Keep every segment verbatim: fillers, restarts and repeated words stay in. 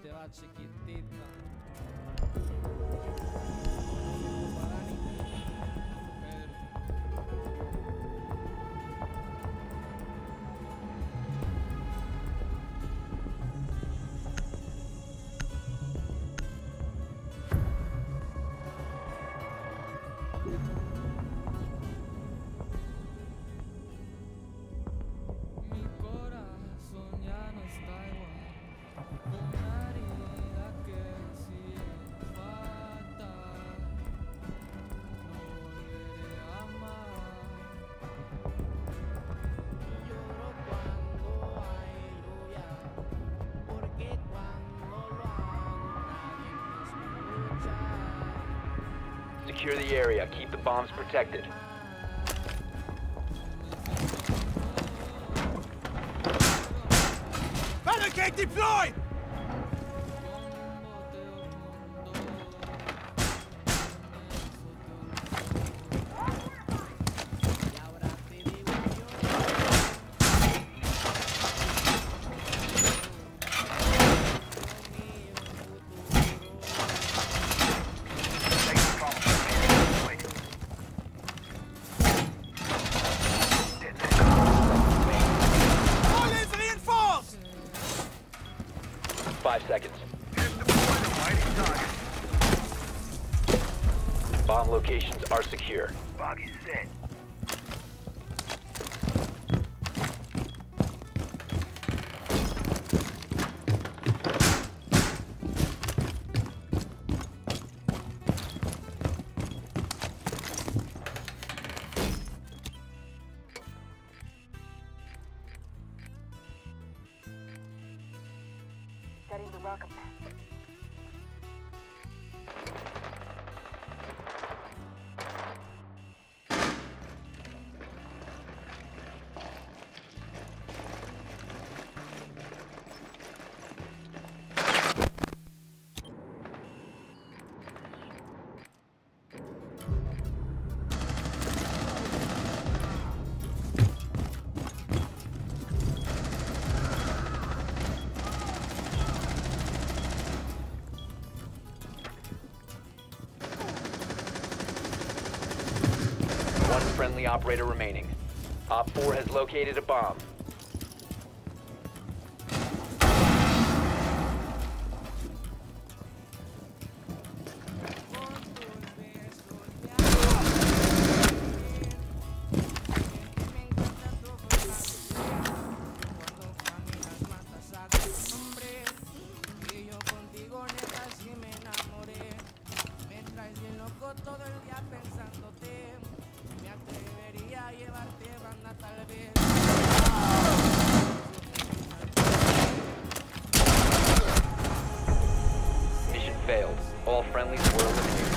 te va chiquitita. Mi corazón ya no está igual. Una herida que sigue fatal. No volveré a amar. Lloro cuando hay lluvia, porque cuando lo hago nadie me escucha. Secure the area. Keep the bombs protected. Barricade deployed! Y ahora te digo yo, All is reinforced! Five seconds. Bomb locations are secure. Boggy set. Setting the welcome mat. One friendly operator remaining. Op four has located a bomb. y yo contigo neta sí me enamoré. Me traes bien loco todo el día pensándote. Me atrevería a llevarte banda tal vez. Mission failed. All friendlies were eliminated.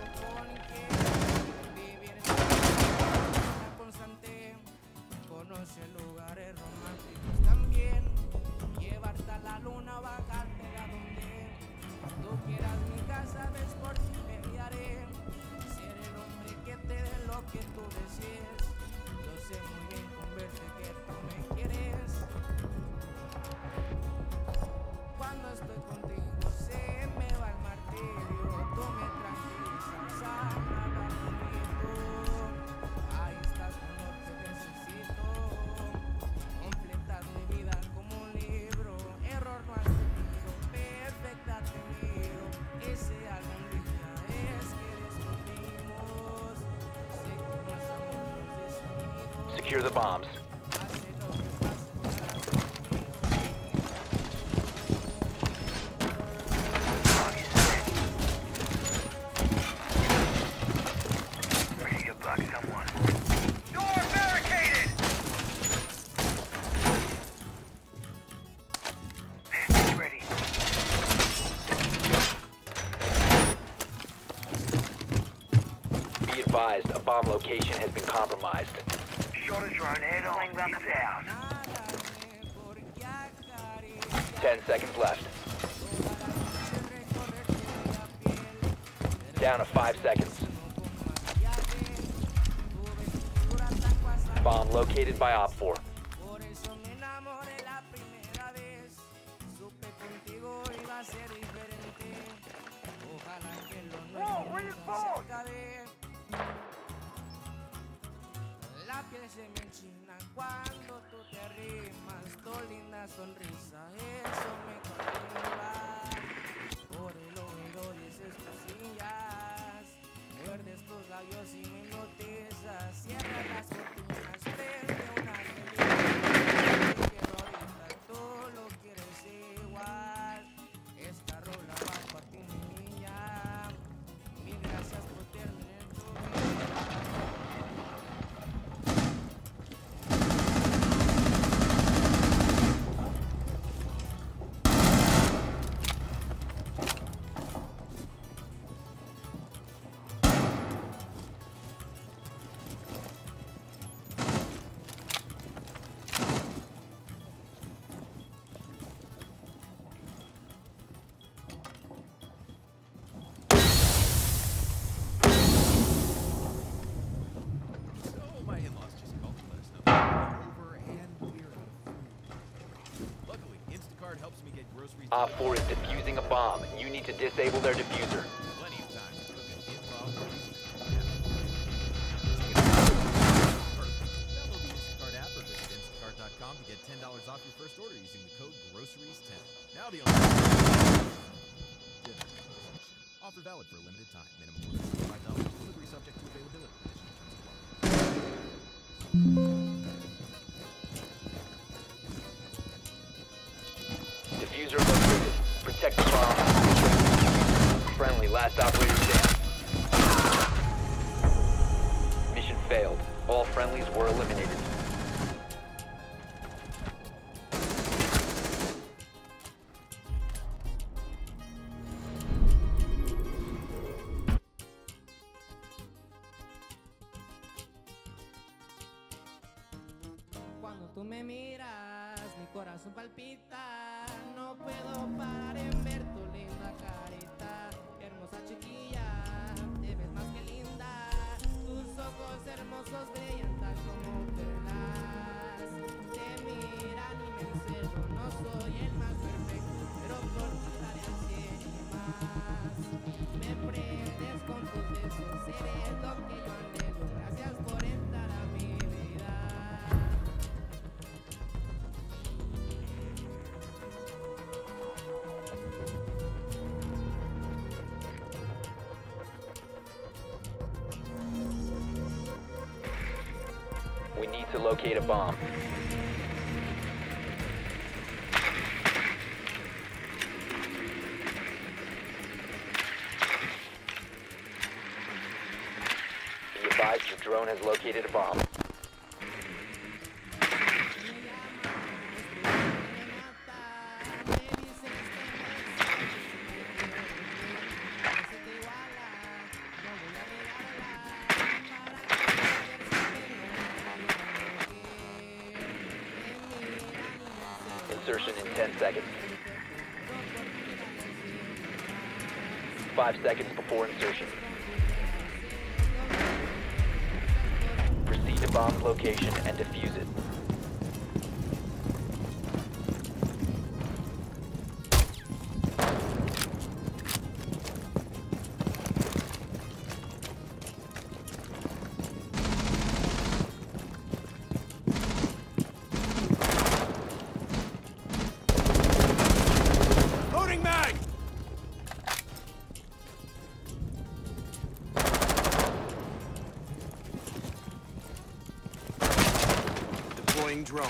Constante, conoce lugares románticos también. Llevarte a la luna, bajarte a donde tú quieras. Mi casa ves por ti me guiaré. Ser el hombre que te dé lo que tú desees. Yo sé muy bien con verte que tú me quieres. Cuando estoy contigo se me va el martirio. Tú me tranquilizas, nada bonito. Ahí estás cuando te necesito. Completas mi vida como un libro. Error no has tenido, perfecta te miro. Ese algún día es que descubrimos. Sé que no estamos desunidos. Secure the bombs. Hace lo que pase, Ready to block someone. Door barricaded! It's ready. Be advised, a bomb location has been compromised. Shot a drone head on. It's out. nada mejor que acariciar. Ten seconds left. Down to five seconds. Bomb located by Op four. Por eso me enamoré la primera vez. Supe contigo iba va a ser diferente. Ojalá que lo nuestro nunca se acabe. La piel se me enchina cuando tú te arrimas. Tu linda sonrisa, eso me cautiva. Por el oído dices cosillas. Muerdes tus labios y me hipnotizas. Cierra las cortinas, prende una película. Que ahorita tú lo quieres igual. Esta rola va para ti, mi niña. Mil gracias por terminar en tu vida. So my in-laws just called to let us know that they're over and we're out of food. Luckily, Instacart helps me get groceries. Op four is defusing a bomb. You need to disable their diffuser. Plenty of time to cook an improv party. Download the Instacart app or visit instacart dot com to get ten dollars off your first order using the code groceries ten. Now the only dinner conversation. Offer valid for a limited time. Minimum order is five dollars. Delivery subject to availability. Additional terms apply. Diffuser located. Protect the bomb. Friendly, last operator standing. Mission failed. All friendlies were eliminated. Cuando tú me miras, mi corazón palpita. No puedo parar en ver tu linda carita. Hermosa chiquilla, te ves más que linda. Tus ojos hermosos brillan tal como perlas. Te miran y me encelo. No soy el más perfecto, pero por ti daré al cien y más. Me prendes con tus besos, eres lo que yo anhelo. Gracias por entrar a mi vida. We need to locate a bomb. Be advised, your drone has located a bomb. Insertion in ten seconds. Five seconds before insertion. Proceed to bomb's location and defuse it. Loading mag! Deploying drone.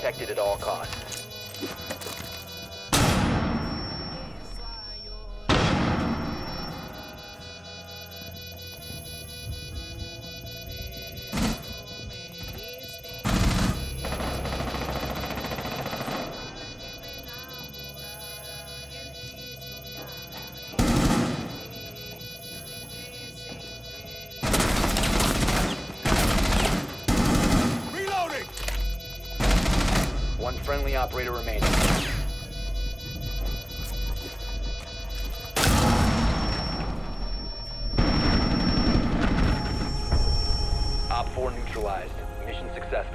protected at all costs. Reloading! One friendly operator remaining. Op four neutralized. Mission successful.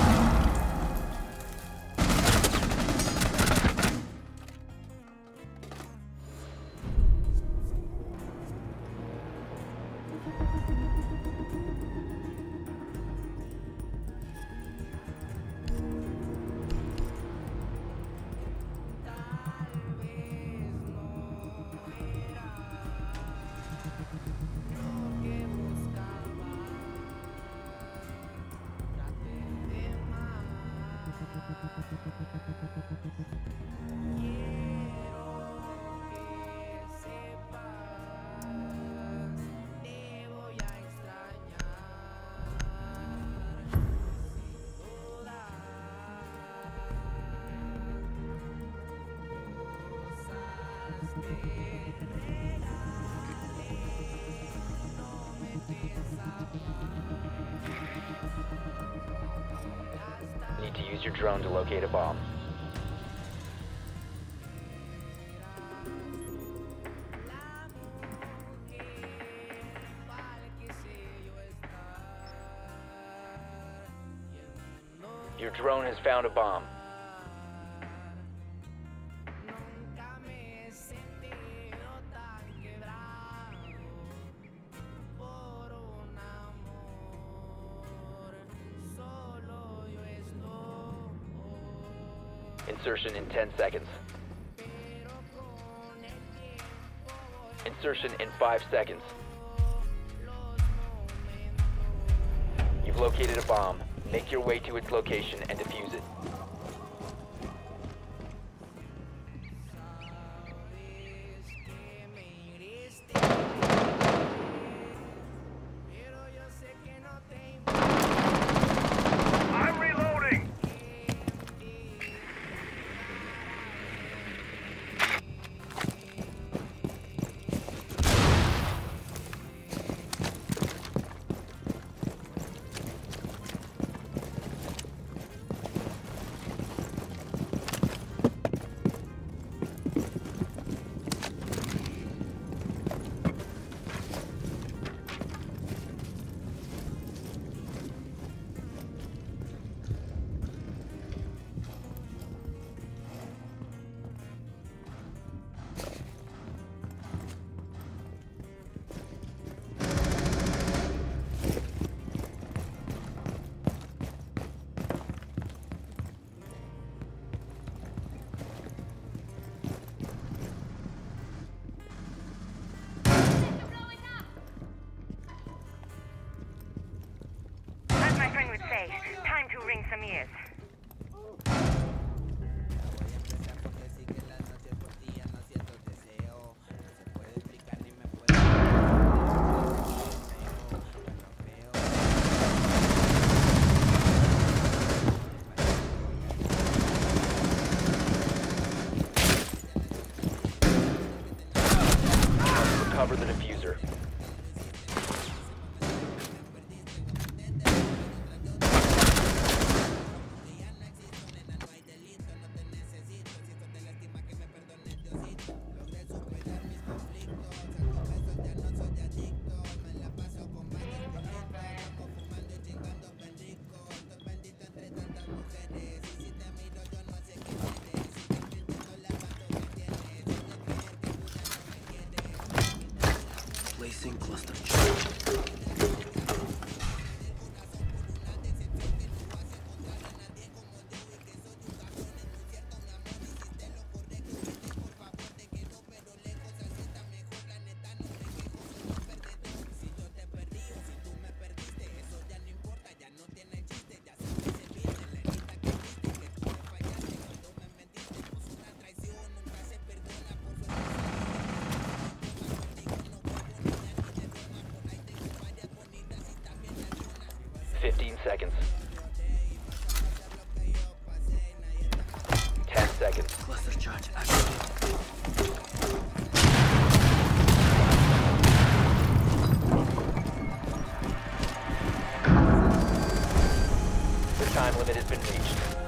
Need to use your drone to locate a bomb. Your drone has found a bomb. Insertion in ten seconds. Insertion in five seconds. You've located a bomb. Make your way to its location and defuse it. I'm reloading! As my friend would say, time to ring some ears. Recover the diffuser. Placing cluster charge. fifteen seconds. ten seconds. Cluster charge activated. The time limit has been reached.